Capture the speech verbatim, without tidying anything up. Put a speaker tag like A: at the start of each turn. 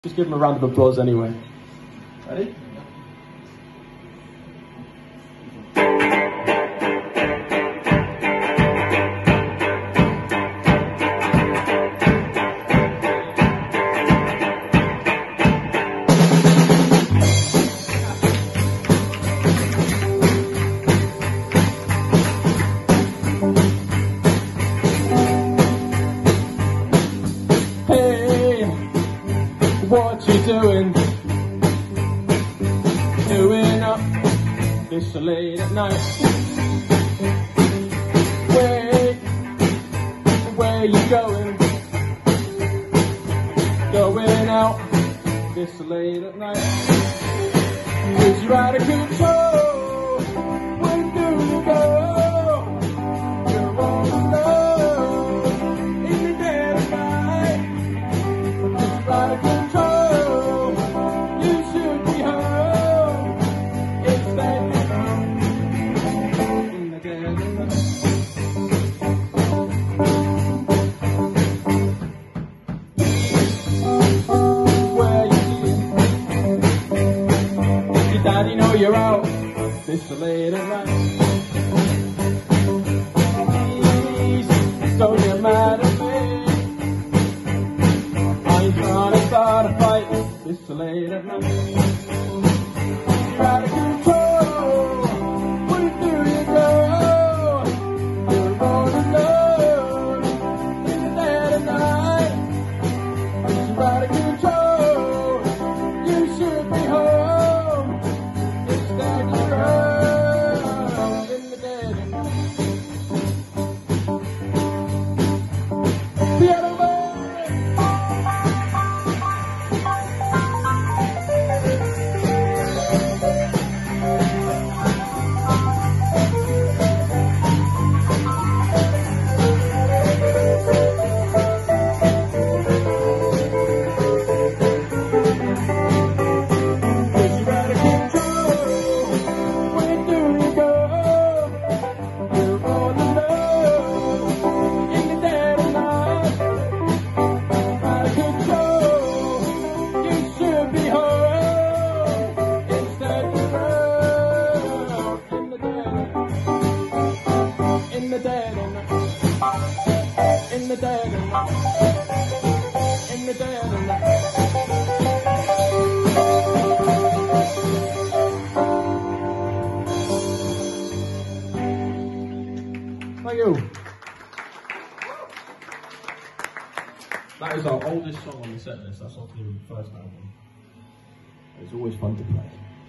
A: Just give him a round of applause anyway. Ready? What you doing? Doing up this late at night? Where, where you going? Going out this late at night? Is you out of control? Where do you go? You're all alone in the dead of night. Is you out of control? Daddy know you're out this late at night. Please, don't get mad at me. I ain't trying to start a fight this late at night. You're out of control. Where do you go? You're all alone in the dead of night. You're out of control. You should be home. In the dead of night, in the dead of night, in the dead of night. Thank you. That is our oldest song on the set list. That's off the first album. It's always fun to play.